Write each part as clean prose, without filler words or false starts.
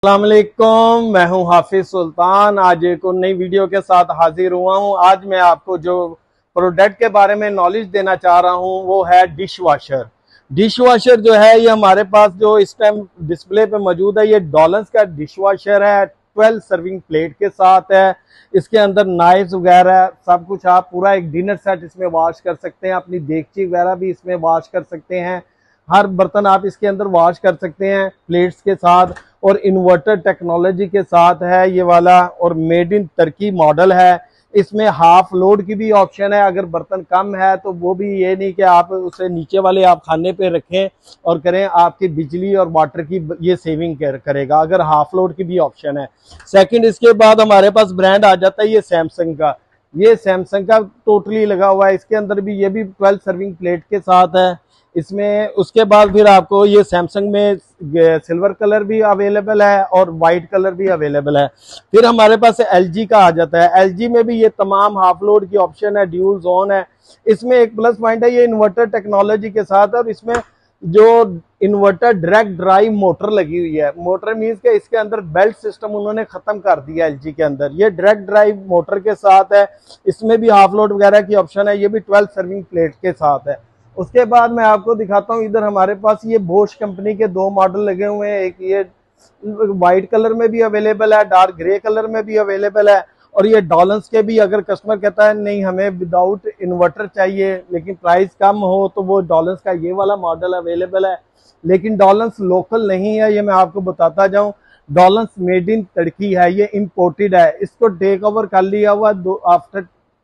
अस्सलाम वालेकुम, मैं हूं हाफिज सुल्तान। आज एक और नई वीडियो के साथ हाजिर हुआ हूं। आज मैं आपको जो प्रोडक्ट के बारे में नॉलेज देना चाह रहा हूं वो है डिश वॉशर। डिश वॉशर जो है ये हमारे पास जो इस टाइम डिस्प्ले पे मौजूद है, ये डॉलर्स का डिश वॉशर है। 12 सर्विंग प्लेट के साथ है। इसके अंदर नाइफ्स वगैरह सब कुछ, आप पूरा एक डिनर सेट इसमें वॉश कर सकते हैं। अपनी देगची वगैरह भी इसमें वॉश कर सकते हैं। हर बर्तन आप इसके अंदर वॉश कर सकते हैं प्लेट्स के साथ। और इन्वर्टर टेक्नोलॉजी के साथ है ये वाला, और मेड इन तुर्की मॉडल है। इसमें हाफ लोड की भी ऑप्शन है। अगर बर्तन कम है तो वो भी, ये नहीं कि आप उसे नीचे वाले आप खाने पे रखें और करें, आपकी बिजली और वाटर की ये सेविंग करेगा। अगर हाफ लोड की भी ऑप्शन है। सेकंड, इसके बाद हमारे पास ब्रांड आ जाता है ये सैमसंग का। ये सैमसंग का टोटली लगा हुआ है। इसके अंदर भी ये भी 12 सर्विंग प्लेट के साथ है इसमें। उसके बाद फिर आपको ये सैमसंग में सिल्वर कलर भी अवेलेबल है और वाइट कलर भी अवेलेबल है। फिर हमारे पास एलजी का आ जाता है। एलजी में भी ये तमाम हाफ लोड की ऑप्शन है, ड्यूल जोन है। इसमें एक प्लस पॉइंट है, ये इन्वर्टर टेक्नोलॉजी के साथ है। और इसमें जो इन्वर्टर डायरेक्ट ड्राइव मोटर लगी हुई है। मोटर मीन्स के इसके अंदर बेल्ट सिस्टम उन्होंने खत्म कर दिया एलजी के अंदर। ये डायरेक्ट ड्राइव मोटर के साथ है। इसमें भी हाफ लोड वगैरह की ऑप्शन है। ये भी 12 सर्विंग प्लेट के साथ है। उसके बाद मैं आपको दिखाता हूँ, इधर हमारे पास ये बोश कंपनी के दो मॉडल लगे हुए हैं। एक ये व्हाइट कलर में भी अवेलेबल है, डार्क ग्रे कलर में भी अवेलेबल है। और ये डॉलर्स के भी, अगर कस्टमर कहता है नहीं हमें विदाउट इन्वर्टर चाहिए लेकिन प्राइस कम हो, तो वो डॉलर्स का ये वाला मॉडल अवेलेबल है। लेकिन डॉलर्स लोकल नहीं है, ये मैं आपको बताता जाऊं। डॉलर्स मेड इन तुर्की है, ये इम्पोर्टेड है। इसको टेक ओवर कर लिया हुआ आफ्टर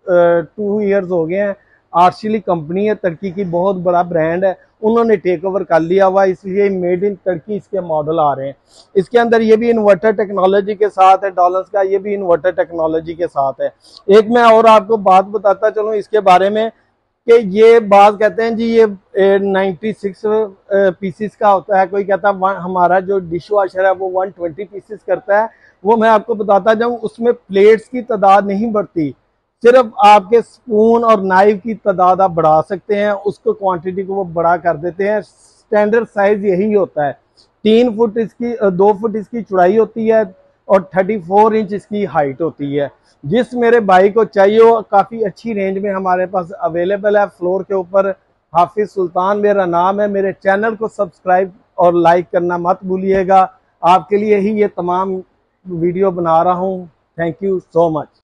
2 ईयर्स हो गए हैं। आर्शिली कंपनी है, तुर्की की बहुत बड़ा ब्रांड है, उन्होंने टेक ओवर कर लिया हुआ, इसलिए मेड इन तुर्की इसके मॉडल आ रहे हैं। इसके अंदर ये भी इन्वर्टर टेक्नोलॉजी के साथ है डॉलर्स का, ये भी इन्वर्टर टेक्नोलॉजी के साथ है। एक मैं और आपको बात बताता चलूं इसके बारे में कि ये बात कहते हैं जी ये 96 पीसीस का होता है। कोई कहता है हमारा जो डिश वॉशर है वो 120 पीसीस करता है। वो मैं आपको बताता जाऊं, उसमें प्लेट्स की तादाद नहीं बढ़ती, सिर्फ आपके स्पून और नाइफ की तादाद आप बढ़ा सकते हैं। उसको क्वांटिटी को वो बड़ा कर देते हैं। स्टैंडर्ड साइज यही होता है। 3 फुट इसकी 2 फुट इसकी चौड़ाई होती है और 34 इंच इसकी हाइट होती है। जिस मेरे भाई को चाहिए वो काफ़ी अच्छी रेंज में हमारे पास अवेलेबल है। फ्लोर के ऊपर हाफिज सुल्तान मेरा नाम है। मेरे चैनल को सब्सक्राइब और लाइक करना मत भूलिएगा। आपके लिए ही ये तमाम वीडियो बना रहा हूँ। Thank you so much.